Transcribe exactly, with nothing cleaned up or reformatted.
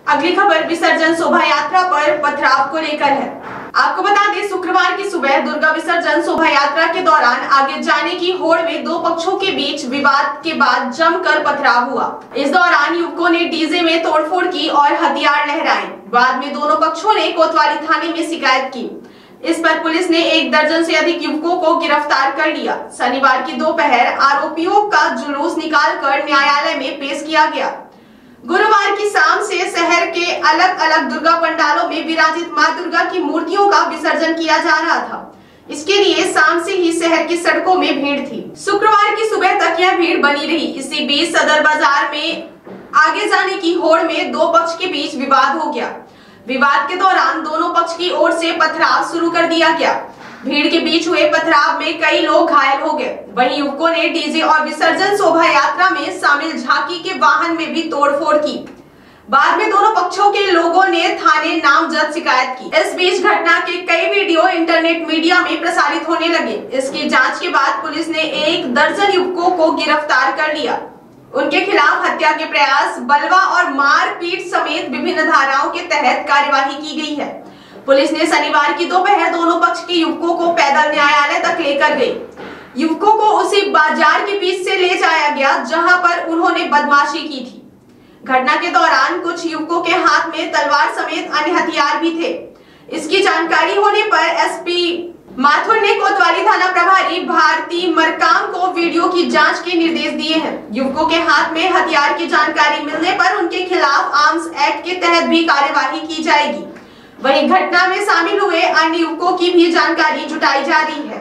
अगली खबर विसर्जन शोभा यात्रा पर पथराव को लेकर है। आपको बता दें, शुक्रवार की सुबह दुर्गा विसर्जन शोभा यात्रा के दौरान आगे जाने की होड़ में दो पक्षों के बीच विवाद के बाद जमकर पथराव हुआ। इस दौरान युवकों ने डीजे में तोड़फोड़ की और हथियार लहराए। बाद में दोनों पक्षों ने कोतवाली थाने में शिकायत की। इस पर पुलिस ने एक दर्जन से अधिक युवकों को गिरफ्तार कर लिया। शनिवार की दोपहर आरोपियों का जुलूस निकालकर न्यायालय में पेश किया गया। गुरुवार की शाम से शहर के अलग अलग दुर्गा पंडालों में विराजित मां दुर्गा की मूर्तियों का विसर्जन किया जा रहा था। इसके लिए शाम से ही शहर की सड़कों में भीड़ थी। शुक्रवार की सुबह तक यह भीड़ बनी रही। इसी बीच सदर बाजार में आगे जाने की होड़ में दो पक्ष के बीच विवाद हो गया। विवाद के दौरान दोनों पक्ष की ओर से पथराव शुरू कर दिया गया। भीड़ के बीच हुए पथराव में कई लोग घायल हो गए। वहीं युवकों ने डीजे और विसर्जन शोभा यात्रा में शामिल झांकी के वाहन में भी तोड़फोड़ की। बाद में दोनों पक्षों के लोगों ने थाने नामजद शिकायत की। इस बीच घटना के कई वीडियो इंटरनेट मीडिया में प्रसारित होने लगे। इसकी जांच के बाद पुलिस ने एक दर्जन युवकों को गिरफ्तार कर लिया। उनके खिलाफ हत्या के प्रयास, बलवा और मारपीट समेत विभिन्न धाराओं के तहत कार्यवाही की गई है। पुलिस ने शनिवार की दोपहर दोनों पक्ष के युवकों को पैदल न्यायालय तक लेकर गई। युवकों को उसी बाजार के बीच से ले जाया गया जहां पर उन्होंने बदमाशी की थी। घटना के दौरान कुछ युवकों के हाथ में तलवार समेत अन्य हथियार भी थे। इसकी जानकारी होने पर एसपी माथुर ने कोतवाली थाना प्रभारी भारती मरकाम को वीडियो की जांच के निर्देश दिए हैं। युवकों के हाथ में हथियार की जानकारी मिलने पर उनके खिलाफ आर्म्स एक्ट के तहत भी कार्यवाही की जाएगी। वहीं घटना में शामिल हुए अन्य युवकों की भी जानकारी जुटाई जा रही है।